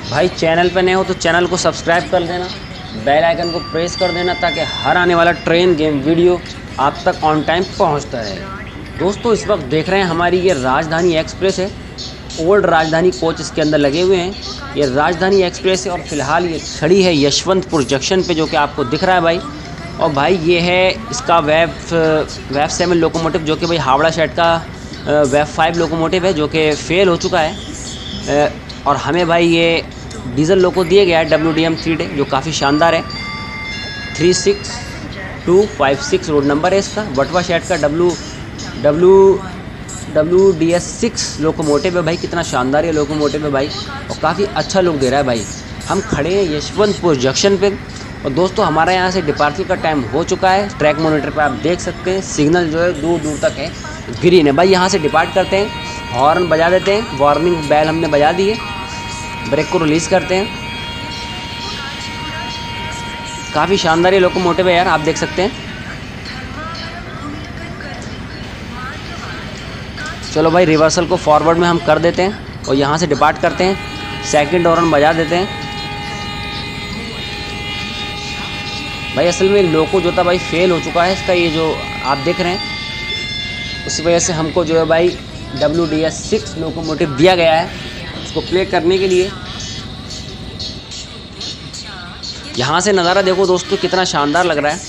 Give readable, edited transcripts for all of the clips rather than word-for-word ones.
भाई चैनल पे नए हो तो चैनल को सब्सक्राइब कर देना, बेल आइकन को प्रेस कर देना ताकि हर आने वाला ट्रेन गेम वीडियो आप तक ऑन टाइम पहुंचता रहे। दोस्तों इस वक्त देख रहे हैं हमारी ये राजधानी एक्सप्रेस है। ओल्ड राजधानी कोच इसके अंदर लगे हुए हैं। ये राजधानी एक्सप्रेस है और फिलहाल ये खड़ी है यशवंतपुर जंक्शन पे, जो कि आपको दिख रहा है भाई। और भाई ये है इसका वेब 7 लोकोमोटिव, जो कि भाई हावड़ा शेड का वेब 5 लोकोमोटिव है, जो कि फेल हो चुका है। और हमें भाई ये डीजल लोको दिया गया है WDM 3D, जो काफ़ी शानदार है। 36256 रोड नंबर है इसका। वटवा शेड का WDS 6 लोकोमोटिव है भाई। कितना शानदार ये लोकोमोटिव है भाई, और काफ़ी अच्छा लुक दे रहा है भाई। हम खड़े हैं यशवंतपुर जंक्शन पे, और दोस्तों हमारा यहाँ से डिपार्चर का टाइम हो चुका है। ट्रैक मॉनिटर पे आप देख सकते हैं सिग्नल जो है दूर दूर तक है, ग्रीन है भाई। यहाँ से डिपार्ट करते हैं, हॉर्न बजा देते हैं, वार्निंग बेल हमने बजा दी है, ब्रेक को रिलीज़ करते हैं। काफ़ी शानदार ये लोकोमोटिव है यार, आप देख सकते हैं। चलो भाई रिवर्सल को फॉरवर्ड में हम कर देते हैं और यहाँ से डिपार्ट करते हैं। सेकंड हॉर्न बजा देते हैं भाई। असल में लोको जो था भाई फेल हो चुका है इसका, ये जो आप देख रहे हैं, उसी वजह से हमको जो है भाई WDS 6 लोकोमोटिव दिया गया है उसको प्ले करने के लिए। यहाँ से नज़ारा देखो दोस्तों, कितना शानदार लग रहा है।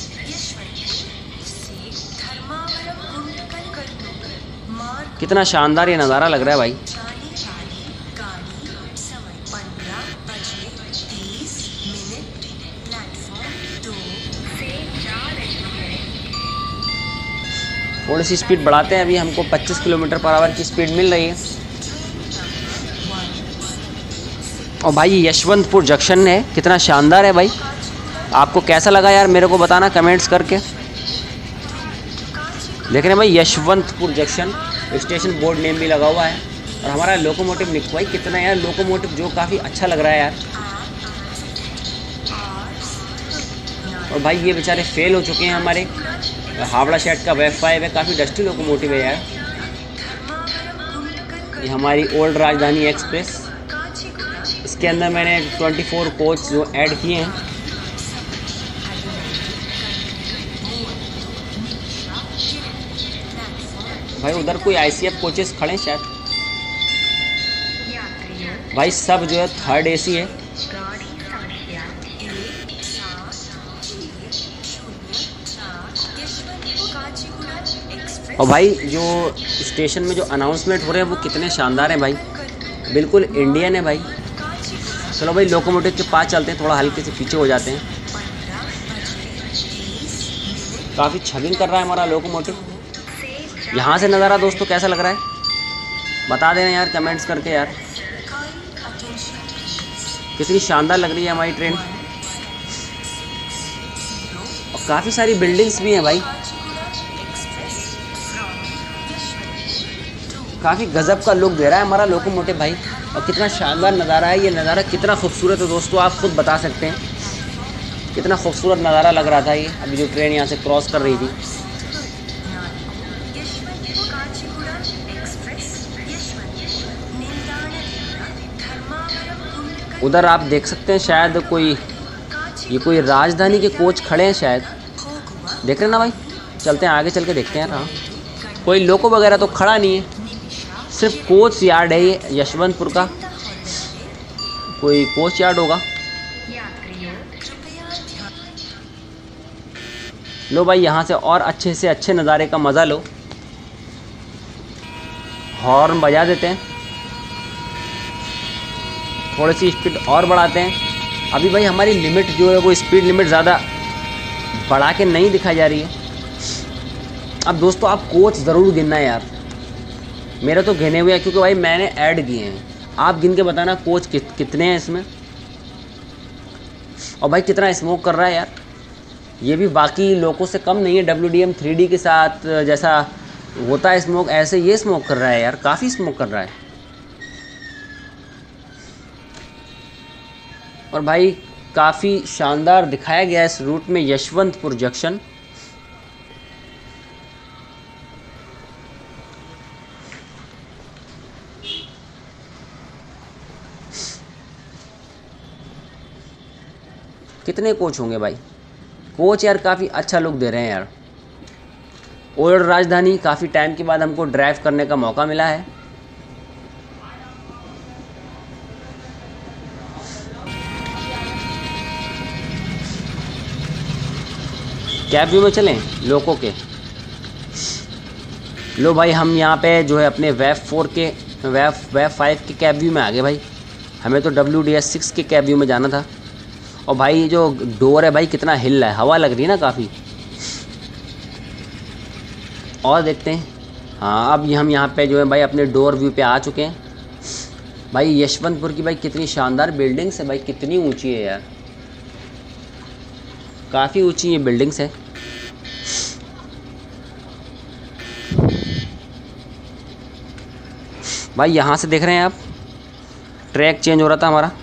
कितना शानदार ये नज़ारा लग रहा है भाई। थोड़ी सी स्पीड बढ़ाते हैं, अभी हमको 25 किलोमीटर/आवर की स्पीड मिल रही है। और भाई यशवंतपुर जंक्शन है, कितना शानदार है भाई। आपको कैसा लगा यार मेरे को बताना कमेंट्स करके। देख रहे हैं भाई Yeshwantpur junction, station board name भी लगा हुआ है, और हमारा लोकोमोटिव निक भाई कितना यार लोकोमोटिव जो काफ़ी अच्छा लग रहा है यार। और भाई ये बेचारे फेल हो चुके हैं हमारे। हावड़ा शेड का वेब 5 है, काफ़ी डस्टी लोकोमोटिव है यार। ये हमारी ओल्ड राजधानी एक्सप्रेस, इसके अंदर मैंने 24 कोच जो ऐड किए हैं। भाई उधर कोई ICF कोचेस खड़े हैं शायद भाई, सब जो है 3rd AC है। और भाई जो स्टेशन में जो अनाउंसमेंट हो रहे हैं वो कितने शानदार हैं भाई, बिल्कुल इंडियन है भाई। चलो भाई लोकोमोटिव के पास चलते हैं, थोड़ा हल्के से पीछे हो जाते हैं। काफ़ी छबिंग कर रहा है हमारा लोकोमोटिव। यहाँ से नज़ारा दोस्तों कैसा लग रहा है बता देना यार कमेंट्स करके यार। कितनी शानदार लग रही है हमारी ट्रेन, और काफ़ी सारी बिल्डिंग्स भी हैं भाई। काफ़ी गजब का लुक दे रहा है हमारा लोकोमोटिव भाई, और कितना शानदार नज़ारा है। ये नज़ारा कितना खूबसूरत है दोस्तों, आप खुद बता सकते हैं कितना खूबसूरत नज़ारा लग रहा था ये, अभी जो ट्रेन यहाँ से क्रॉस कर रही थी। उधर आप देख सकते हैं शायद कोई राजधानी के कोच खड़े हैं शायद, देख रहे हैं ना भाई। चलते हैं आगे, चल के देखते हैं। हाँ कोई लोको वगैरह तो खड़ा नहीं है, सिर्फ कोच यार्ड है ये यशवंतपुर का, कोई कोच यार्ड होगा। लो भाई यहाँ से और अच्छे से अच्छे नज़ारे का मज़ा लो। हॉर्न बजा देते हैं, थोड़ी सी स्पीड और बढ़ाते हैं। अभी भाई हमारी लिमिट जो है वो स्पीड लिमिट ज़्यादा बढ़ा के नहीं दिखाई जा रही है। अब दोस्तों आप कोच ज़रूर गिनना है यार, मेरे तो गिने हुए हैं क्योंकि भाई मैंने ऐड किए हैं। आप गिन के बताना कोच कितने हैं इसमें। और भाई कितना स्मोक कर रहा है यार, ये भी बाकी लोगों से कम नहीं है। WDM 3D के साथ जैसा होता है स्मोक, ऐसे ये स्मोक कर रहा है यार, काफ़ी स्मोक कर रहा है। और भाई काफ़ी शानदार दिखाया गया है इस रूट में यशवंतपुर जंक्शन। कितने कोच होंगे भाई। कोच यार काफ़ी अच्छा लुक दे रहे हैं यार। ओल्ड राजधानी काफ़ी टाइम के बाद हमको ड्राइव करने का मौका मिला है। कैब व्यू में चलें लोको के। लो भाई हम यहाँ पे जो है अपने वेव 4 के वेव 5 के कैब व्यू में आ गए भाई। हमें तो WDS6 के कैब व्यू में जाना था। और भाई जो डोर है भाई कितना हिल रहा है, हवा लग रही है ना काफ़ी। और देखते हैं। हाँ अब हम यहाँ पे जो है भाई अपने डोर व्यू पे आ चुके हैं। भाई यशवंतपुर की भाई कितनी शानदार बिल्डिंग्स है भाई, कितनी ऊंची है यार, काफ़ी ऊंची ये बिल्डिंग्स है। भाई यहाँ से देख रहे हैं आप, ट्रैक चेंज हो रहा था हमारा।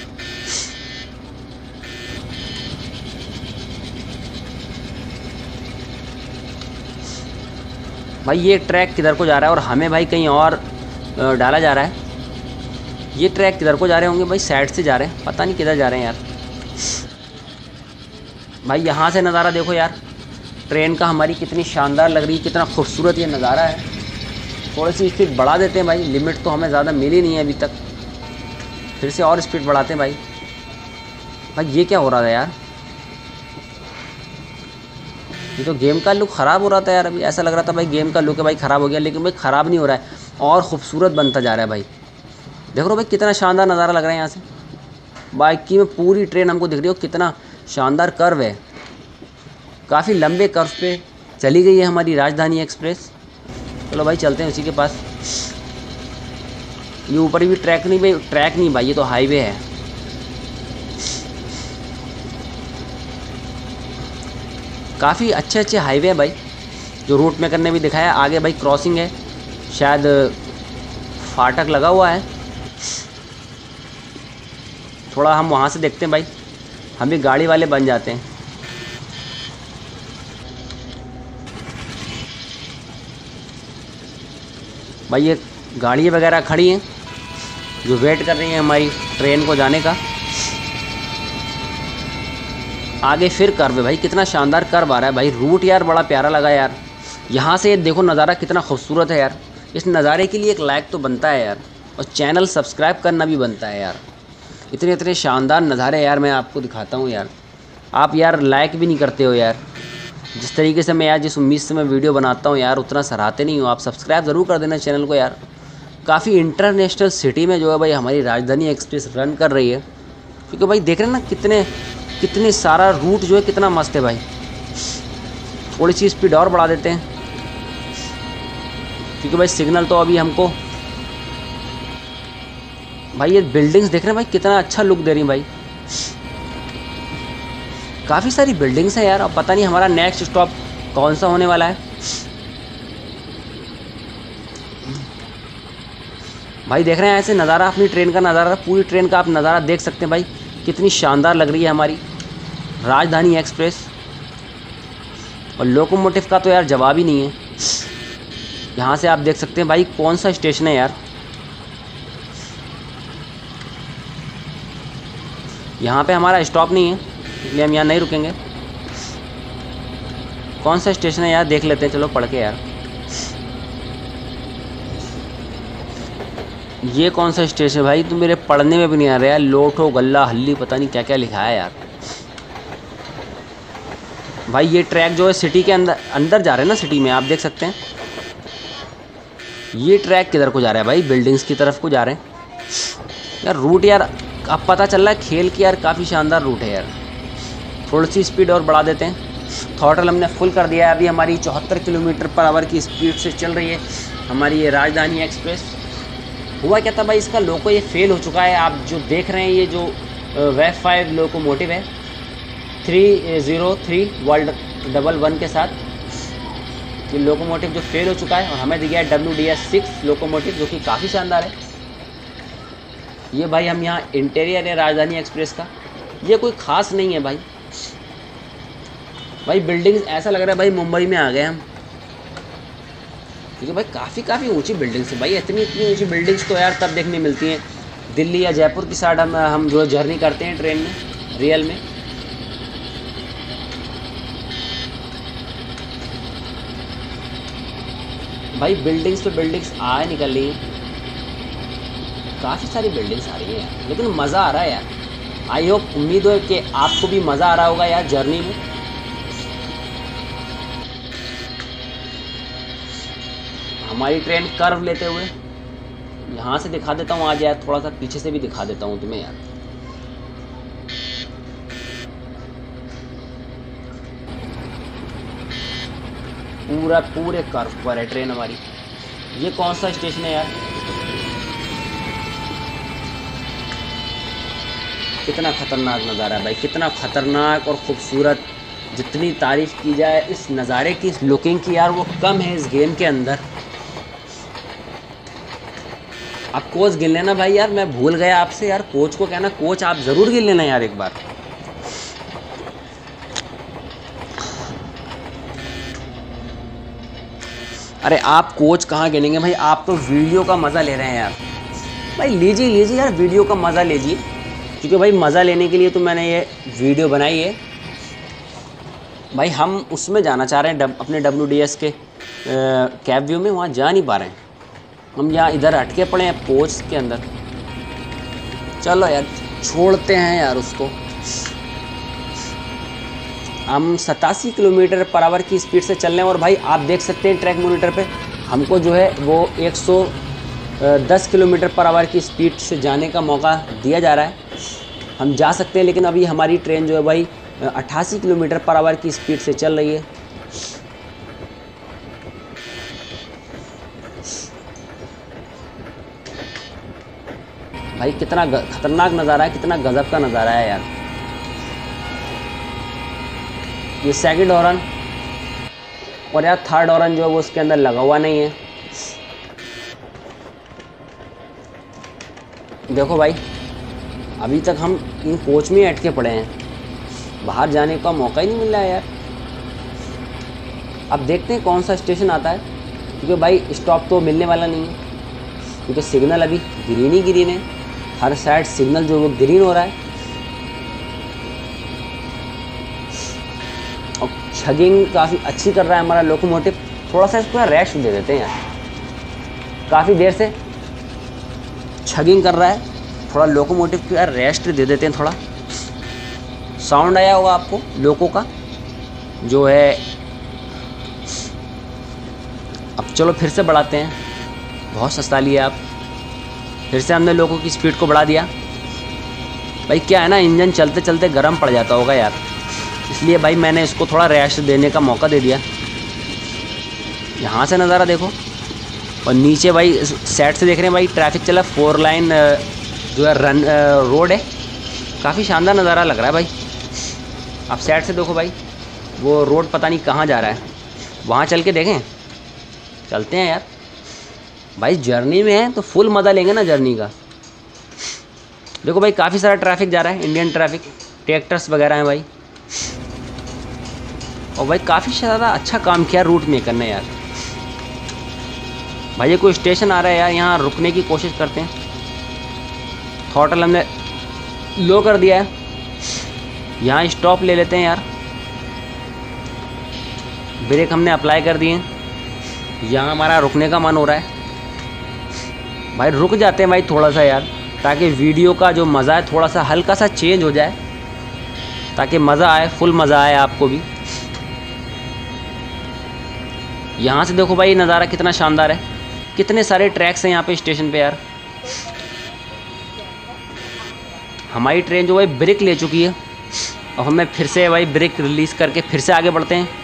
भाई ये ट्रैक किधर को जा रहा है और हमें भाई कहीं और डाला जा रहा है। ये ट्रैक किधर को जा रहे होंगे भाई, साइड से जा रहे हैं, पता नहीं किधर जा रहे हैं यार। भाई यहाँ से नज़ारा देखो यार, ट्रेन का हमारी कितनी शानदार लग रही है, कितना खूबसूरत ये नज़ारा है। थोड़ी सी स्पीड बढ़ा देते हैं भाई, लिमिट तो हमें ज़्यादा मिली नहीं है अभी तक, फिर से और स्पीड बढ़ाते हैं भाई। भाई ये क्या हो रहा था यार, ये तो गेम का लुक ख़राब हो रहा था यार। अभी ऐसा लग रहा था भाई गेम का लुक है भाई ख़राब हो गया, लेकिन भाई ख़राब नहीं हो रहा है और ख़ूबसूरत बनता जा रहा है भाई। देख रहे हो भाई कितना शानदार नज़ारा लग रहा है यहाँ से। बाकी में पूरी ट्रेन हमको दिख रही हो, कितना शानदार कर्व है, काफ़ी लंबे कर्व पे चली गई है हमारी राजधानी एक्सप्रेस। चलो भाई चलते हैं उसी के पास। ये ऊपर भी ट्रैक नहीं भाई, ये तो हाईवे है। काफ़ी अच्छे हाईवे है भाई, जो रूट मेकर ने भी दिखाया। आगे भाई क्रॉसिंग है, शायद फाटक लगा हुआ है। थोड़ा हम वहाँ से देखते हैं भाई, हम भी गाड़ी वाले बन जाते हैं। भाई ये गाड़ी वगैरह खड़ी हैं जो वेट कर रही हैं हमारी ट्रेन को जाने का। आगे फिर कर्व है भाई, कितना शानदार कर्व आ रहा है भाई। रूट यार बड़ा प्यारा लगा यार। यहाँ से देखो नज़ारा कितना खूबसूरत है यार। इस नज़ारे के लिए एक लाइक तो बनता है यार, और चैनल सब्सक्राइब करना भी बनता है यार। इतने शानदार नज़ारे यार मैं आपको दिखाता हूँ यार, आप यार लाइक भी नहीं करते हो यार। जिस तरीके से मैं यार जिस उम्मीद से मैं वीडियो बनाता हूँ यार, उतना सराहते नहीं हो आप। सब्सक्राइब ज़रूर कर देना चैनल को यार। काफ़ी इंटरनेशनल सिटी में जो है भाई हमारी राजधानी एक्सप्रेस रन कर रही है, क्योंकि भाई देख रहे हैं ना कितने सारा रूट जो है कितना मस्त है भाई। थोड़ी सी स्पीड और बढ़ा देते हैं, क्योंकि भाई सिग्नल तो अभी हमको। भाई ये बिल्डिंग्स देख रहे हैं भाई, कितना अच्छा लुक दे रही हैं भाई। काफ़ी सारी बिल्डिंग्स हैं यार। अब पता नहीं हमारा नेक्स्ट स्टॉप कौन सा होने वाला है। भाई देख रहे हैं ऐसे नज़ारा, अपनी ट्रेन का नज़ारा, पूरी ट्रेन का आप नज़ारा देख सकते हैं भाई, कितनी शानदार लग रही है हमारी राजधानी एक्सप्रेस। और लोकोमोटिव का तो यार जवाब ही नहीं है। यहाँ से आप देख सकते हैं भाई कौन सा स्टेशन है यार। यहाँ पे हमारा स्टॉप नहीं है, इसलिए हम यहाँ नहीं रुकेंगे। कौन सा स्टेशन है यार देख लेते हैं, चलो पढ़ के यार। ये कौन सा स्टेशन है भाई, तो मेरे पढ़ने में भी नहीं आ रहा है। लोठो गल्ला हल्ली पता नहीं क्या क्या लिखा है यार। भाई ये ट्रैक जो है सिटी के अंदर जा रहे हैं ना, सिटी में आप देख सकते हैं। ये ट्रैक किधर को जा रहा है भाई, बिल्डिंग्स की तरफ को जा रहे हैं यार। रूट यार अब पता चल रहा है खेल की यार, काफ़ी शानदार रूट है यार। थोड़ी सी स्पीड और बढ़ा देते हैं। थ्रॉटल हमने फुल कर दिया है। अभी हमारी 74 किलोमीटर/आवर की स्पीड से चल रही है हमारी ये राजधानी एक्सप्रेस। हुआ क्या था भाई, इसका लोको ये फेल हो चुका है। आप जो देख रहे हैं ये जो वेव 5 लोकोमोटिव है 303 वर्ल्ड 11 के साथ, ये लोकोमोटिव जो फेल हो चुका है, और हमें दिया है WDS6 लोकोमोटिव जो कि काफ़ी शानदार है। ये भाई हम यहाँ इंटीरियर है राजधानी एक्सप्रेस का, ये कोई ख़ास नहीं है भाई। भाई बिल्डिंग्स ऐसा लग रहा है भाई मुंबई में आ गए हम, क्योंकि भाई काफ़ी ऊंची बिल्डिंग्स है भाई। इतनी ऊंची बिल्डिंग्स तो यार तब देखने मिलती हैं दिल्ली या जयपुर की साइड हम जो जर्नी करते हैं ट्रेन में, रियल में। भाई बिल्डिंग्स पे बिल्डिंग्स आ निकल रही हैं, काफ़ी सारी बिल्डिंग्स आ रही हैं यार, लेकिन मज़ा आ रहा है यार। आई होप, उम्मीद है कि आपको भी मज़ा आ रहा होगा यार जर्नी में। हमारी ट्रेन कर्व लेते हुए यहाँ से दिखा देता हूँ, आज यार थोड़ा सा पीछे से भी दिखा देता हूँ तुम्हें यार। पूरे कर्व पर है ट्रेन हमारी। ये कौन सा स्टेशन है यार? कितना खतरनाक नज़ारा है भाई, कितना खतरनाक और खूबसूरत। जितनी तारीफ़ की जाए इस नज़ारे की, इस लुकिंग की यार, वो कम है इस गेम के अंदर। आप कोच गिन लेना भाई यार, मैं भूल गया आपसे यार, कोच को कहना, कोच आप ज़रूर गिन लेना यार एक बार। अरे आप कोच कहाँ गिनेंगे भाई, आप तो वीडियो का मज़ा ले रहे हैं यार। भाई लीजिए यार, वीडियो का मज़ा लीजिए, क्योंकि भाई मज़ा लेने के लिए तो मैंने ये वीडियो बनाई है। भाई हम उसमें जाना चाह रहे हैं अपने WDS के कैब व्यू में, वहाँ जा नहीं पा रहे हैं हम, यहाँ इधर अटके पड़े हैं कोच के अंदर। चलो यार छोड़ते हैं यार उसको। हम 87 किलोमीटर पर आवर की स्पीड से चल रहे हैं, और भाई आप देख सकते हैं ट्रैक मॉनिटर पे हमको जो है वो 110 किलोमीटर पर आवर की स्पीड से जाने का मौका दिया जा रहा है। हम जा सकते हैं, लेकिन अभी हमारी ट्रेन जो है भाई 88 किलोमीटर पर आवर की स्पीड से चल रही है। भाई कितना खतरनाक नज़ारा है, कितना गजब का नज़ारा है यार। ये सेकंड हॉर्न, और यार थर्ड हॉर्न जो है वो उसके अंदर लगा हुआ नहीं है। देखो भाई अभी तक हम इन कोच में अटके पड़े हैं, बाहर जाने का मौका ही नहीं मिल रहा है यार। अब देखते हैं कौन सा स्टेशन आता है, क्योंकि भाई स्टॉप तो मिलने वाला नहीं है, क्योंकि सिग्नल अभी ग्रीन ही ग्रीन है, हर साइड सिग्नल जो वो ग्रीन हो रहा है। और छगिंग काफ़ी अच्छी कर रहा है हमारा लोकोमोटिव। थोड़ा सा इसको रेस्ट दे देते हैं यार, काफ़ी देर से छगिंग कर रहा है, थोड़ा लोकोमोटिव को यार रेस्ट दे देते हैं थोड़ा। साउंड आया होगा आपको लोको का जो है। अब चलो फिर से बढ़ाते हैं, बहुत सस्ता लिया आप। फिर से हमने लोको की स्पीड को बढ़ा दिया। भाई क्या है ना, इंजन चलते चलते गर्म पड़ जाता होगा यार, इसलिए भाई मैंने इसको थोड़ा रेस्ट देने का मौका दे दिया। यहाँ से नज़ारा देखो, और नीचे भाई साइड से देख रहे हैं भाई ट्रैफिक चला, 4 लाइन जो है रोड है। काफ़ी शानदार नज़ारा लग रहा है भाई। आप साइड से देखो भाई, वो रोड पता नहीं कहाँ जा रहा है, वहाँ चल के देखें। चलते हैं यार, भाई जर्नी में है तो फुल मज़ा लेंगे ना जर्नी का। देखो भाई काफ़ी सारा ट्रैफिक जा रहा है, इंडियन ट्रैफिक, ट्रैक्टर्स वगैरह हैं भाई। और भाई काफ़ी ज़्यादा अच्छा काम किया रूट मेकर ने यार। भाई ये कोई स्टेशन आ रहा है यार, यहाँ रुकने की कोशिश करते हैं। थ्रॉटल हमने लो कर दिया है, यहाँ स्टॉप ले लेते हैं यार। ब्रेक हमने अप्लाई कर दिए, यहाँ हमारा रुकने का मन हो रहा है। भाई रुक जाते हैं भाई थोड़ा सा यार, ताकि वीडियो का जो मज़ा है थोड़ा सा हल्का सा चेंज हो जाए, ताकि मज़ा आए, फुल मज़ा आए आपको भी। यहाँ से देखो भाई नज़ारा कितना शानदार है, कितने सारे ट्रैक्स हैं यहाँ पे स्टेशन पे यार। हमारी ट्रेन जो भाई ब्रेक ले चुकी है, और हमें फिर से भाई ब्रेक रिलीज़ करके फिर से आगे बढ़ते हैं।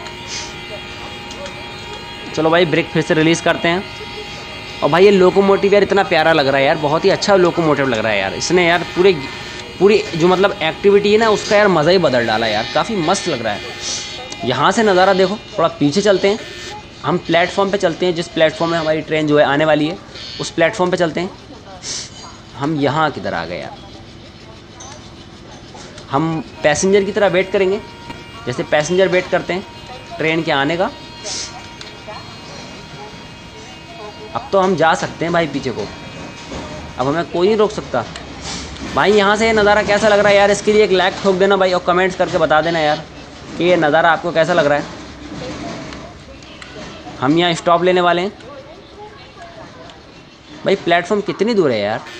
चलो भाई ब्रेक फिर से रिलीज़ करते हैं। और भाई ये लोकोमोटिव यार इतना प्यारा लग रहा है यार, बहुत ही अच्छा लोकोमोटिव लग रहा है यार। इसने यार पूरी जो मतलब एक्टिविटी है ना, उसका यार मज़ा ही बदल डाला यार, काफ़ी मस्त लग रहा है। यहाँ से नज़ारा देखो, थोड़ा पीछे चलते हैं, हम प्लेटफॉर्म पे चलते हैं, जिस प्लेटफॉर्म में हमारी ट्रेन जो है आने वाली है उस प्लेटफॉर्म पे चलते हैं। हम यहाँ किधर आ गए यार, हम पैसेंजर की तरह वेट करेंगे, जैसे पैसेंजर वेट करते हैं ट्रेन के आने का। अब तो हम जा सकते हैं भाई पीछे को, अब हमें कोई नहीं रोक सकता। भाई यहाँ से ये नज़ारा कैसा लग रहा है यार, इसके लिए एक लाइक ठोक देना भाई, और कमेंट्स करके बता देना यार कि ये नज़ारा आपको कैसा लग रहा है। हम यहाँ स्टॉप लेने वाले हैं। भाई प्लेटफॉर्म कितनी दूर है यार?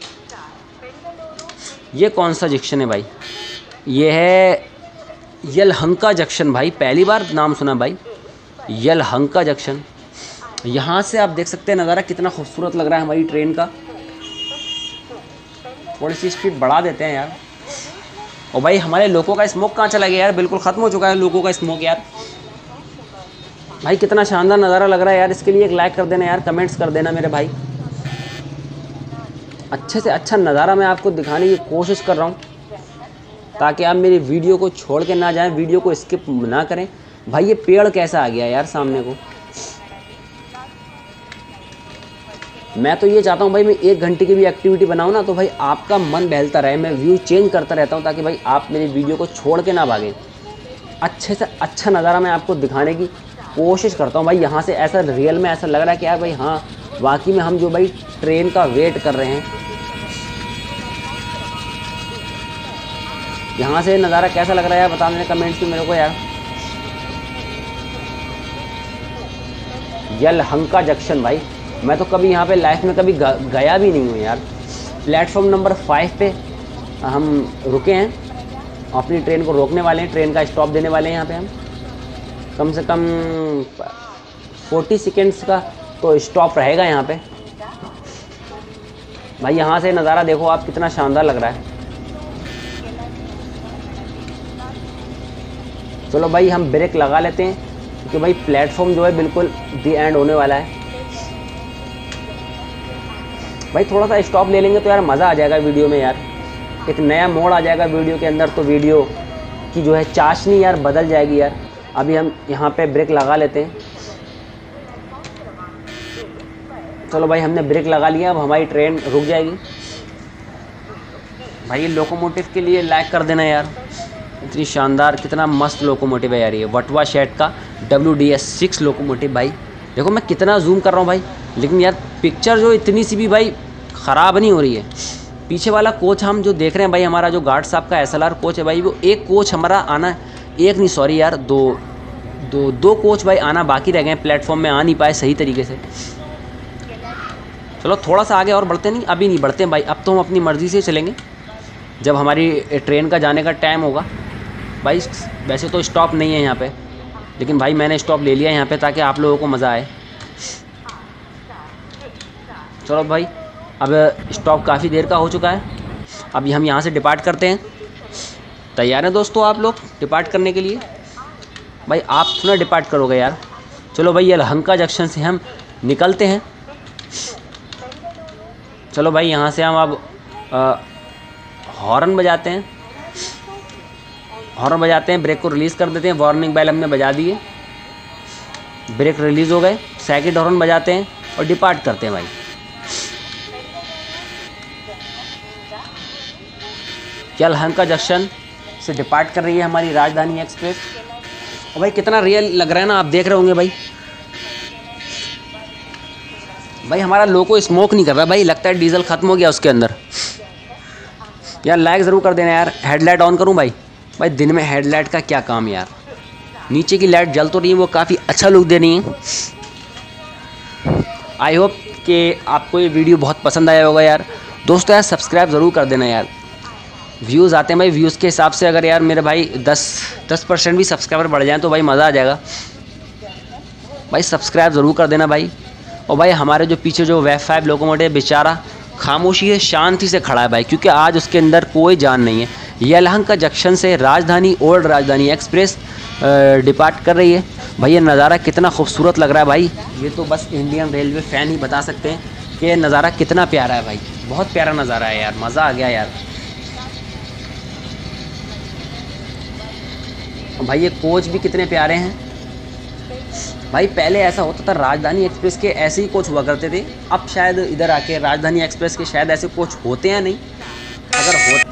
ये कौन सा जंक्शन है भाई? ये है यलहंका जंक्शन भाई, पहली बार नाम सुना भाई, यलहंका जंक्शन। यहाँ से आप देख सकते हैं नज़ारा कितना खूबसूरत लग रहा है हमारी ट्रेन का। थोड़ी सी स्पीड बढ़ा देते हैं यार। और भाई हमारे लोगों का स्मोक कहाँ चला गया यार? बिल्कुल ख़त्म हो चुका है लोगों का स्मोक यार। भाई कितना शानदार नज़ारा लग रहा है यार। इसके लिए एक लाइक कर देना यार, कमेंट्स कर देना मेरे भाई। अच्छे से अच्छा नज़ारा मैं आपको दिखाने की कोशिश कर रहा हूँ ताकि आप मेरी वीडियो को छोड़ के ना जाएं, वीडियो को स्किप ना करें। भाई ये पेड़ कैसा आ गया यार सामने को? मैं तो ये चाहता हूँ भाई मैं 1 घंटे की भी एक्टिविटी बनाऊँ ना तो भाई आपका मन बहलता रहे, मैं व्यू चेंज करता रहता हूँ ताकि भाई आप मेरी वीडियो को छोड़ के ना भागें। अच्छे से अच्छा नज़ारा मैं आपको दिखाने की कोशिश करता हूँ भाई। यहाँ से ऐसा रियल में ऐसा लग रहा है कि यार भाई हाँ वाकई में हम जो भाई ट्रेन का वेट कर रहे हैं। यहाँ से नज़ारा कैसा लग रहा है यार बता देना कमेंट्स में मेरे को यार। यलहंका जंक्शन भाई, मैं तो कभी यहाँ पे लाइफ में कभी गया भी नहीं हूँ यार। प्लेटफॉर्म नंबर 5 पे हम रुके हैं, अपनी ट्रेन को रोकने वाले हैं, ट्रेन का स्टॉप देने वाले हैं। यहाँ पे हम कम से कम 40 सेकेंड्स का तो स्टॉप रहेगा यहाँ पे। भाई यहाँ से नज़ारा देखो आप कितना शानदार लग रहा है। चलो भाई हम ब्रेक लगा लेते हैं क्योंकि भाई प्लेटफॉर्म जो है बिल्कुल दी एंड होने वाला है। भाई थोड़ा सा स्टॉप ले लेंगे तो यार मज़ा आ जाएगा वीडियो में यार, एक नया मोड़ आ जाएगा वीडियो के अंदर, तो वीडियो की जो है चाशनी यार बदल जाएगी यार। अभी हम यहाँ पे ब्रेक लगा लेते हैं। चलो भाई हमने ब्रेक लगा लिया, अब हमारी ट्रेन रुक जाएगी। भाई ये लोकोमोटिव के लिए लाइक कर देना यार, इतनी शानदार कितना मस्त लोकोमोटिव है यार। ये वटवा शेड का WDS 6 लोकोमोटिव। भाई देखो मैं कितना जूम कर रहा हूँ भाई, लेकिन यार पिक्चर जो इतनी सी भी भाई ख़राब नहीं हो रही है। पीछे वाला कोच हम जो देख रहे हैं भाई, हमारा जो गार्ड साहब का SLR कोच है भाई, वो एक कोच हमारा आना, एक नहीं सॉरी यार दो कोच भाई आना बाकी रह गए, प्लेटफॉर्म में आ नहीं पाए सही तरीके से। चलो थोड़ा सा आगे और बढ़ते नहीं, अभी नहीं बढ़ते भाई, अब तो हम अपनी मर्ज़ी से चलेंगे जब हमारी ट्रेन का जाने का टाइम होगा। भाई वैसे तो स्टॉप नहीं है यहाँ पे, लेकिन भाई मैंने स्टॉप ले लिया यहाँ पे ताकि आप लोगों को मज़ा आए। चलो भाई अब स्टॉप काफ़ी देर का हो चुका है, अभी हम यहाँ से डिपार्ट करते हैं। तैयार हैं दोस्तों आप लोग डिपार्ट करने के लिए? भाई आप थोड़ा डिपार्ट करोगे यार। चलो भाई यलहंका जंक्शन से हम निकलते हैं। चलो भाई यहाँ से हम अब हॉर्न बजाते हैं, हॉर्न बजाते हैं, ब्रेक को रिलीज़ कर देते हैं। वार्निंग बेल हमने बजा दी है, ब्रेक रिलीज़ हो गए। सेकंड हॉर्न बजाते हैं और डिपार्ट करते हैं भाई। यलहंका जंक्शन से डिपार्ट कर रही है हमारी राजधानी एक्सप्रेस। और भाई कितना रियल लग रहा है ना, आप देख रहे होंगे भाई। भाई हमारा लोको स्मोक नहीं कर रहा भाई, लगता है डीजल ख़त्म हो गया उसके अंदर। यार लाइक ज़रूर कर देना यार। हेडलाइट ऑन करूं भाई? भाई दिन में हेडलाइट का क्या काम यार, नीचे की लाइट जल तो रही है, वो काफ़ी अच्छा लुक दे रही है। आई होप कि आपको ये वीडियो बहुत पसंद आया होगा यार। दोस्तों यार सब्सक्राइब ज़रूर कर देना यार। व्यूज़ आते हैं भाई, व्यूज़ के हिसाब से अगर यार मेरे भाई 10% भी सब्सक्राइबर बढ़ जाएँ तो भाई मज़ा आ जाएगा। भाई सब्सक्राइब ज़रूर कर देना भाई। और भाई हमारे जो पीछे जो वेब 5 लोकोमोटिव बेचारा खामोशी है, शांति से खड़ा है भाई, क्योंकि आज उसके अंदर कोई जान नहीं है। यलहंका जंक्शन से राजधानी ओल्ड राजधानी एक्सप्रेस डिपार्ट कर रही है। भाई ये नज़ारा कितना खूबसूरत लग रहा है भाई, ये तो बस इंडियन रेलवे फ़ैन ही बता सकते हैं कि ये नज़ारा कितना प्यारा है भाई। बहुत प्यारा नज़ारा है यार, मज़ा आ गया यार। भाई ये कोच भी कितने प्यारे हैं भाई। पहले ऐसा होता था राजधानी एक्सप्रेस के ऐसे ही कोच हुआ करते थे, अब शायद इधर आके राजधानी एक्सप्रेस के शायद ऐसे कोच होते हैं नहीं, अगर हो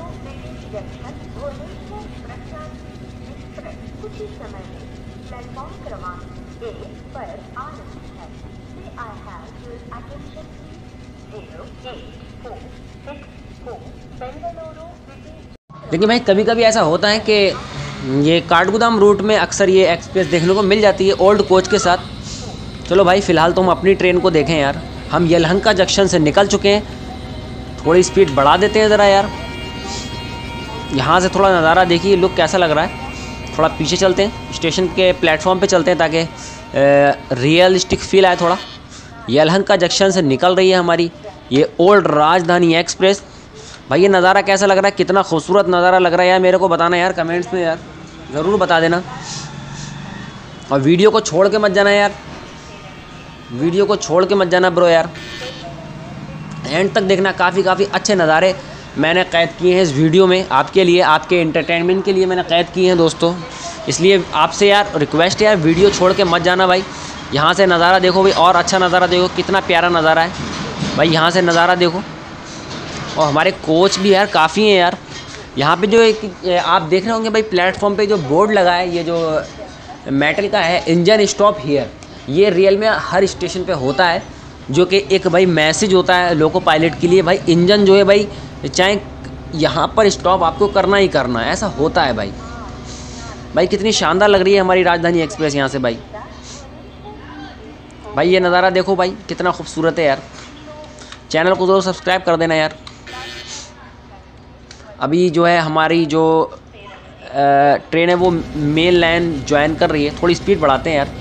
लेकिन भाई कभी कभी ऐसा होता है कि ये काठगोदाम रूट में अक्सर ये एक्सप्रेस देखने को मिल जाती है ओल्ड कोच के साथ। चलो भाई फ़िलहाल तो हम अपनी ट्रेन को देखें यार। हम यलहंका जंक्शन से निकल चुके हैं, थोड़ी स्पीड बढ़ा देते हैं ज़रा यार। यहाँ से थोड़ा नज़ारा देखिए, लुक कैसा लग रहा है। थोड़ा पीछे चलते हैं, स्टेशन के प्लेटफॉर्म पे चलते हैं ताकि रियलिस्टिक फील आए थोड़ा। यलहंका जंक्शन से निकल रही है हमारी ये ओल्ड राजधानी एक्सप्रेस। भाई ये नज़ारा कैसा लग रहा है, कितना खूबसूरत नज़ारा लग रहा है यार। मेरे को बताना यार कमेंट्स में यार, ज़रूर बता देना। और वीडियो को छोड़ के मत जाना यार, वीडियो को छोड़ के मत जाना ब्रो यार, एंड तक देखना। काफ़ी अच्छे नज़ारे मैंने कैद किए हैं इस वीडियो में आपके लिए, आपके एंटरटेनमेंट के लिए मैंने कैद किए हैं दोस्तों। इसलिए आपसे यार रिक्वेस्ट है यार, वीडियो छोड़ के मत जाना भाई। यहाँ से नज़ारा देखो भाई, और अच्छा नज़ारा देखो, कितना प्यारा नज़ारा है भाई। यहाँ से नज़ारा देखो। और हमारे कोच भी यार काफ़ी हैं यार। यहाँ पे जो एक आप देख रहे होंगे भाई प्लेटफॉर्म पे जो बोर्ड लगा है, ये जो मेटल का है, इंजन स्टॉप हियर, ये रियल में हर स्टेशन पे होता है, जो कि एक भाई मैसेज होता है लोको पायलट के लिए भाई। इंजन जो है भाई चाहे यहाँ पर स्टॉप आपको करना ही करना है, ऐसा होता है भाई। भाई कितनी शानदार लग रही है हमारी राजधानी एक्सप्रेस यहाँ से भाई। भाई ये नज़ारा देखो भाई, कितना खूबसूरत है यार। चैनल को ज़रूर सब्सक्राइब कर देना यार। अभी जो है हमारी जो ट्रेन है वो मेन लाइन ज्वाइन कर रही है, थोड़ी स्पीड बढ़ाते हैं यार।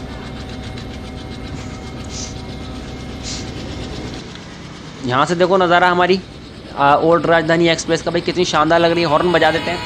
यहाँ से देखो नज़ारा हमारी ओल्ड राजधानी एक्सप्रेस का भाई, कितनी शानदार लग रही है। हॉर्न बजा देते हैं।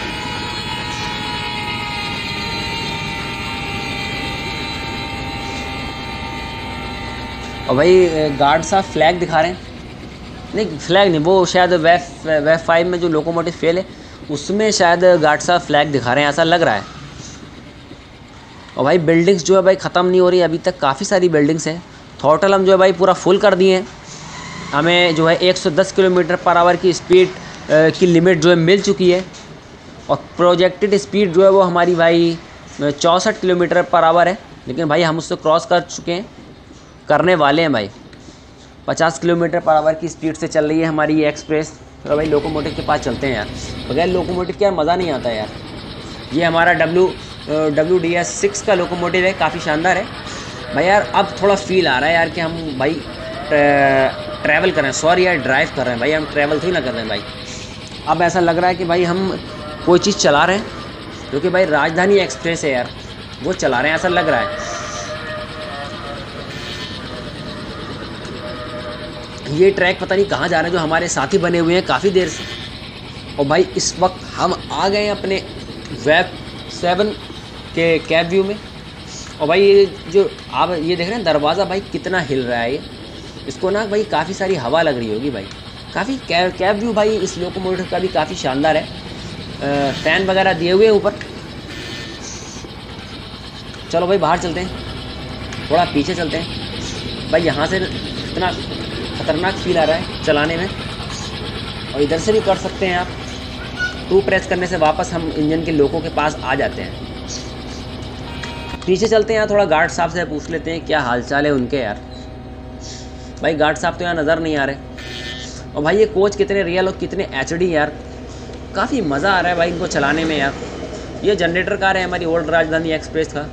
और भाई गार्ड साहब फ्लैग दिखा रहे हैं, नहीं फ्लैग नहीं, वो शायद वेब 5 में जो लोकोमोटिव फेल है उसमें शायद गार्ड साहब फ्लैग दिखा रहे हैं, ऐसा लग रहा है। और भाई बिल्डिंग्स जो है भाई ख़त्म नहीं हो रही अभी तक, काफ़ी सारी बिल्डिंग्स हैं। थ्रॉटल हम जो है भाई पूरा फुल कर दिए हैं। हमें जो है 110 किलोमीटर पर आवर की स्पीड की लिमिट जो है मिल चुकी है। और प्रोजेक्टेड स्पीड जो है वो हमारी भाई 64 किलोमीटर पर आवर है, लेकिन भाई हम उससे क्रॉस कर चुके हैं, करने वाले हैं भाई। 50 किलोमीटर पर आवर की स्पीड से चल रही है हमारी ये एक्सप्रेस। तो भाई लोकोमोटिव के पास चलते हैं यार, बगैर लोकोमोटिव के यार मज़ा नहीं आता यार। ये हमारा WDS6 का लोकोमोटिव है, काफ़ी शानदार है भाई यार। अब थोड़ा फील आ रहा है यार कि हम भाई ट्रैवल कर रहे हैं, सॉरी यार ड्राइव कर रहे हैं भाई, हम ट्रैवल थोड़ी ना कर रहे हैं भाई। अब ऐसा लग रहा है कि भाई हम कोई चीज़ चला रहे हैं, क्योंकि भाई राजधानी एक्सप्रेस है यार, वो चला रहे हैं ऐसा लग रहा है। ये ट्रैक पता नहीं कहाँ जा रहे हैं, जो हमारे साथी बने हुए हैं काफ़ी देर से। और भाई इस वक्त हम आ गए हैं अपने वेब 7 के कैब व्यू में। और भाई ये जो आप ये देख रहे हैं दरवाज़ा भाई कितना हिल रहा है ये, इसको ना भाई काफ़ी सारी हवा लग रही होगी भाई। काफ़ी कैब व्यू भाई इस लोकोमोटिव का भी काफ़ी शानदार है। फैन वगैरह दिए हुए हैं ऊपर। चलो भाई बाहर चलते हैं, थोड़ा पीछे चलते हैं भाई। यहाँ से इतना ख़तरनाक फील आ रहा है चलाने में। और इधर से भी कर सकते हैं आप, 2 प्रेस करने से वापस हम इंजन के लोकों के पास आ जाते हैं। पीछे चलते हैं यार, थोड़ा गार्ड साहब से पूछ लेते हैं क्या हालचाल है उनके यार। भाई गार्ड साहब तो यहाँ नज़र नहीं आ रहे। और भाई ये कोच कितने रियल और कितने HD यार, काफ़ी मज़ा आ रहा है भाई इनको चलाने में यार। ये जनरेटर कार है हमारी ओल्ड राजधानी एक्सप्रेस का।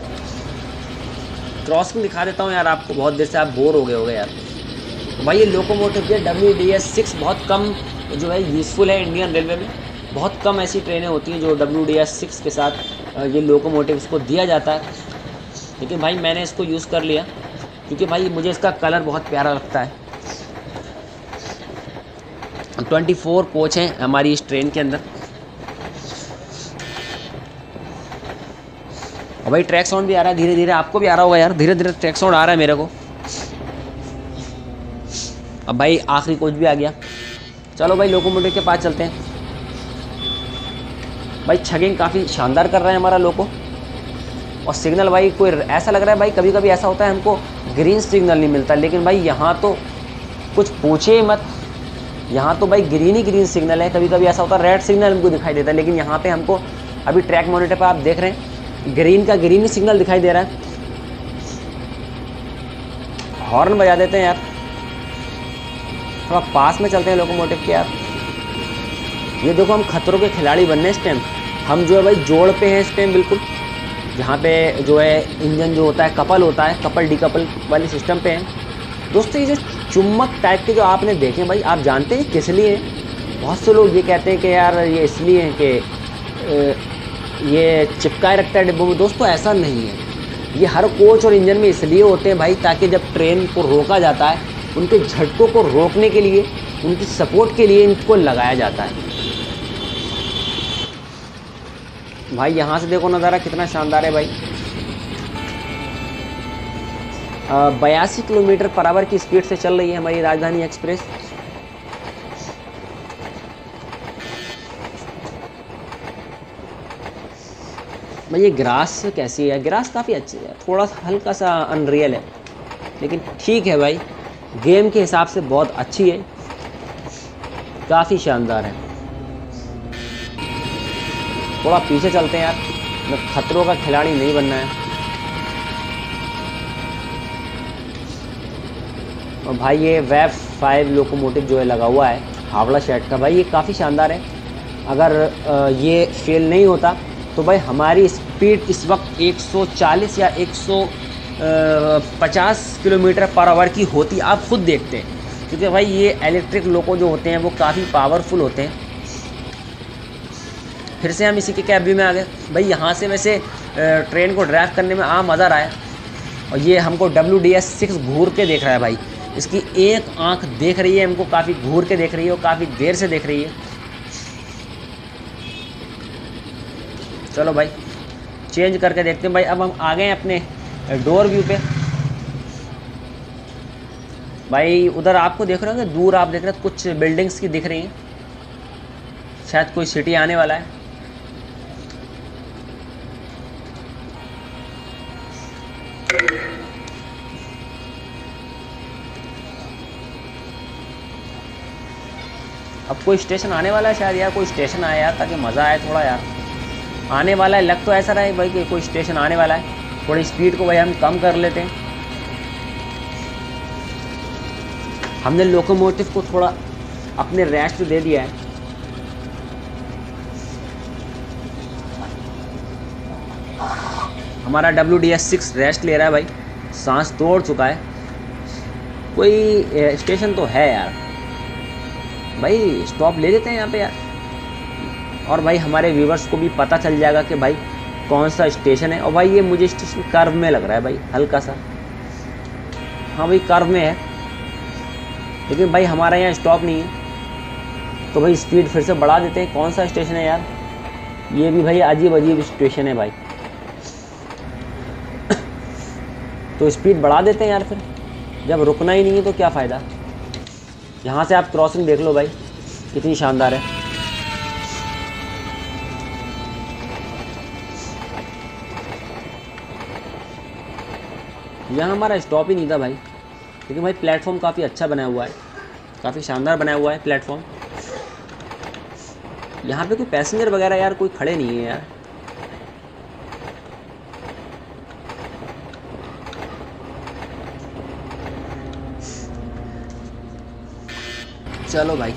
क्रॉसिंग दिखा देता हूँ यार आपको, बहुत देर से आप बोर हो गए होगे यार। भाई ये लोकोमोटिव के WDS6 बहुत कम जो है यूज़फुल है इंडियन रेलवे में। बहुत कम ऐसी ट्रेनें होती हैं जो WDS6 के साथ ये लोकोमोटिव इसको दिया जाता है। लेकिन भाई मैंने इसको यूज़ कर लिया, क्योंकि भाई मुझे इसका कलर बहुत प्यारा लगता है। 24 कोच हैं हमारी इस ट्रेन के अंदर। और भाई ट्रैक साउंड भी आ रहा है धीरे धीरे, आपको भी आ रहा होगा यार, धीरे धीरे ट्रैक साउंड आ रहा है मेरे को। अब भाई आखिरी कोच भी आ गया। चलो भाई लोकोमोटिव के पास चलते हैं। भाई छगिंग काफ़ी शानदार कर रहा है हमारा लोको। और सिग्नल भाई कोई ऐसा लग रहा है भाई, कभी कभी ऐसा होता है हमको ग्रीन सिग्नल नहीं मिलता, लेकिन भाई यहाँ तो कुछ पूछे ही मत, यहाँ तो भाई ग्रीन ही ग्रीन सिग्नल है। कभी कभी ऐसा होता है रेड सिग्नल हमको दिखाई देता है, लेकिन यहाँ पे हमको अभी ट्रैक मॉनिटर पर आप देख रहे हैं ग्रीन का ग्रीन ही सिग्नल दिखाई दे रहा है। हॉर्न बजा देते हैं यार, थोड़ा पास में चलते हैं लोकोमोटिव के यार। ये देखो हम खतरों के खिलाड़ी बनने इस टाइम, हम जो है भाई जोड़ पे हैं इस टाइम बिल्कुल। जहाँ पे जो है इंजन जो होता है कपल होता है, कपल डिकपल वाले सिस्टम पे है। दोस्तों ये जो चुम्बक टाइप के जो आपने देखे भाई, आप जानते हैं किस लिए हैं? बहुत से लोग ये कहते हैं कि यार ये इसलिए है कि ये चिपकाए रखता है डिब्बों में। दोस्तों ऐसा नहीं है, ये हर कोच और इंजन में इसलिए होते हैं भाई ताकि जब ट्रेन को रोका जाता है उनके झटकों को रोकने के लिए, उनकी सपोर्ट के लिए इनको लगाया जाता है। भाई यहाँ से देखो नज़ारा कितना शानदार है भाई। 82 किलोमीटर पर आवर की स्पीड से चल रही है हमारी राजधानी एक्सप्रेस। भाई ये ग्रास कैसी है? ग्रास काफ़ी अच्छी है, थोड़ा सा हल्का सा अनरियल है लेकिन ठीक है भाई, गेम के हिसाब से बहुत अच्छी है, काफ़ी शानदार है। थोड़ा पीछे चलते हैं यार, मैं खतरों का खिलाड़ी नहीं बनना है। और भाई ये वेव 5 लोकोमोटिव जो है लगा हुआ है हावड़ा शेड का, भाई ये काफ़ी शानदार है। अगर ये फेल नहीं होता तो भाई हमारी स्पीड इस वक्त 140 या 150 किलोमीटर पर आवर की होती, आप खुद देखते हैं, क्योंकि भाई ये इलेक्ट्रिक लोको जो होते हैं वो काफ़ी पावरफुल होते हैं। फिर से हम इसी के कैबिन में आ गए भाई। यहाँ से वैसे ट्रेन को ड्राइव करने में मज़ा रहा है। और ये हमको WDS6 घूर के देख रहा है भाई, इसकी एक आंख देख रही है हमको, काफ़ी घूर के देख रही है और काफ़ी देर से देख रही है। चलो भाई चेंज करके देखते हैं भाई। अब हम आ गए हैं अपने डोर व्यू पे। भाई उधर आपको देख रहे होंगे, दूर आप देख रहे हैं कुछ बिल्डिंग्स की दिख रही हैं, शायद कोई सिटी आने वाला है। अब कोई स्टेशन आने वाला है शायद यार, कोई स्टेशन आया यार ताकि मज़ा आए थोड़ा यार। आने वाला है, लग तो ऐसा रहा है भाई कि कोई स्टेशन आने वाला है। थोड़ी स्पीड को भाई हम कम कर लेते हैं। हमने लोकोमोटिव को थोड़ा अपने रेस्ट दे दिया है। हमारा WDS6 रेस्ट ले रहा है भाई, सांस तोड़ चुका है। कोई स्टेशन तो है यार भाई, स्टॉप ले लेते हैं यहाँ पे यार। और भाई हमारे व्यूवर्स को भी पता चल जाएगा कि भाई कौन सा स्टेशन है। और भाई ये मुझे स्टेशन कर्व में लग रहा है भाई, हल्का सा। हाँ भाई कर्व में है, लेकिन भाई हमारा यहाँ स्टॉप नहीं है, तो भाई स्पीड फिर से बढ़ा देते हैं। कौन सा स्टेशन है यार? ये भी भाई अजीब अजीब स्टेशन है भाई, तो स्पीड बढ़ा देते हैं यार। फिर जब रुकना ही नहीं है तो क्या फ़ायदा। यहाँ से आप क्रॉसिंग देख लो भाई कितनी शानदार है। यहाँ हमारा स्टॉप ही नहीं था भाई, लेकिन भाई प्लेटफॉर्म काफ़ी अच्छा बनाया हुआ है, काफ़ी शानदार बनाया हुआ है प्लेटफॉर्म। यहाँ पे कोई पैसेंजर वगैरह यार कोई खड़े नहीं है यार। चलो भाई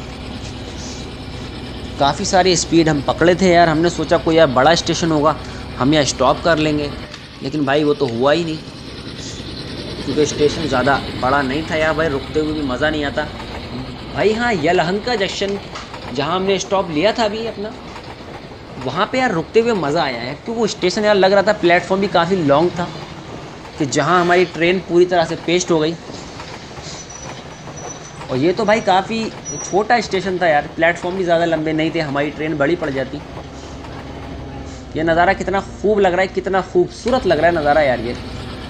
काफ़ी सारी स्पीड हम पकड़े थे यार। हमने सोचा कोई यार बड़ा स्टेशन होगा, हम यहाँ स्टॉप कर लेंगे, लेकिन भाई वो तो हुआ ही नहीं, क्योंकि स्टेशन ज़्यादा बड़ा नहीं था यार। भाई रुकते हुए भी मज़ा नहीं आता भाई। हाँ यलहंका जंक्शन जहाँ हमने स्टॉप लिया था अभी अपना, वहाँ पे यार रुकते हुए मज़ा आया है, क्योंकि वो स्टेशन यार लग रहा था, प्लेटफॉर्म भी काफ़ी लॉन्ग था, कि जहाँ हमारी ट्रेन पूरी तरह से पेस्ट हो गई। और ये तो भाई काफ़ी छोटा स्टेशन था यार, प्लेटफॉर्म भी ज़्यादा लंबे नहीं थे, हमारी ट्रेन बड़ी पड़ जाती। ये नज़ारा कितना खूब लग रहा है, कितना खूबसूरत लग रहा है नज़ारा यार ये।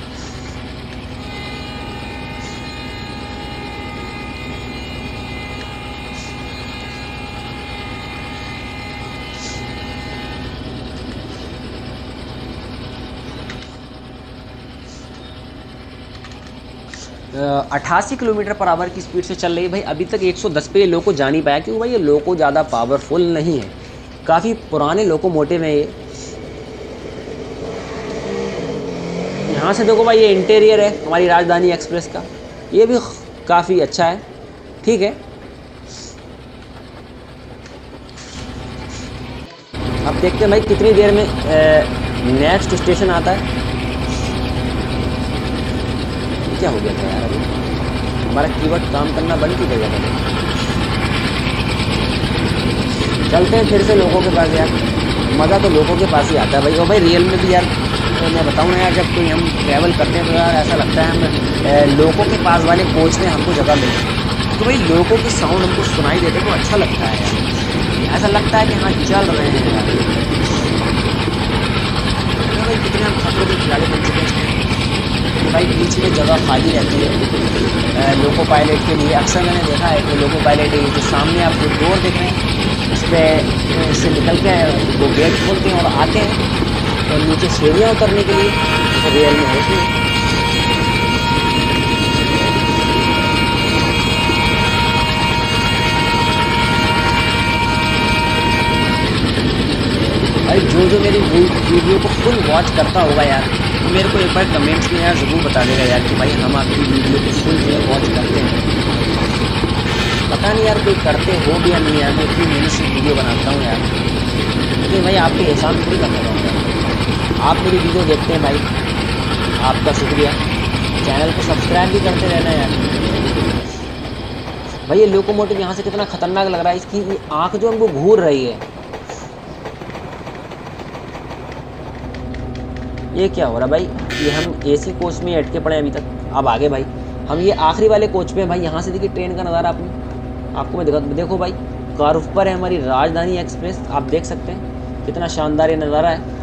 अ, 88 किलोमीटर पर आवर की स्पीड से चल रही है भाई। अभी तक 110 पे ये लोको जा नहीं पाया, क्योंकि भाई ये लोको ज़्यादा पावरफुल नहीं है, काफ़ी पुराने लोकोमोटिव हैं ये। यहाँ से देखो भाई ये इंटीरियर है हमारी राजधानी एक्सप्रेस का, ये भी काफ़ी अच्छा है, ठीक है। अब देखते हैं भाई कितनी देर में नेक्स्ट स्टेशन आता है। क्या हो गया था यार, अभी हमारा कीवर्ड काम करना बंद क्यों कर गया था? चलते हैं फिर से लोगों के पास यार, मज़ा तो लोगों के पास ही आता है भाई। और भाई रियल में भी यार मैं बताऊँ ना यार, जब कोई हम ट्रैवल करते हैं तो यार ऐसा लगता है हम लोगों के पास वाले कोच में हमको जगह मिले, तो भाई लोगों की साउंड हमको सुनाई देते तो अच्छा लगता है यार, ऐसा लगता है कि हाँ चल रहे हैं यार। भाई कितने हम खतरों के खिलाड़ी बन चुके हैं भाई। बीच में जगह खाली रहती है लोको पायलट के लिए। अक्सर मैंने देखा है कि लोको पायलट जो सामने आप डोर देख रहे हैं उस पर से निकल के वो गेट खोलते हैं और आते हैं, और नीचे सीढ़ियाँ उतरने के लिए रियल में होती है। भाई जो मेरी वीडियो को फुल वॉच करता होगा यार, तो मेरे को एक बार कमेंट्स में यार ज़रूर बता देगा यार कि भाई हम आपकी वीडियो को फुल जो है वॉच करते हैं। पता नहीं यार कोई करते हो भी या नहीं यार, मैं इतनी मेहनत से वीडियो बनाता हूँ यार, लेकिन भाई आपके एहसान थोड़ी करता हूँ यार। आप मेरी वीडियो देखते हैं भाई, आपका शुक्रिया। चैनल को सब्सक्राइब भी करते रहना यार। भाई ये लोकोमोटिव यहाँ से कितना खतरनाक लग रहा है, इसकी आँख जो हमको घूर रही है। ये क्या हो रहा भाई, ये हम एसी कोच में अटके पड़े अभी तक। अब आगे भाई हम ये आखिरी वाले कोच पे भाई, यहाँ से देखिए ट्रेन का नज़ारा आपको मैं देखो भाई, कर्व पर है हमारी राजधानी एक्सप्रेस। आप देख सकते हैं कितना शानदार ये नज़ारा है।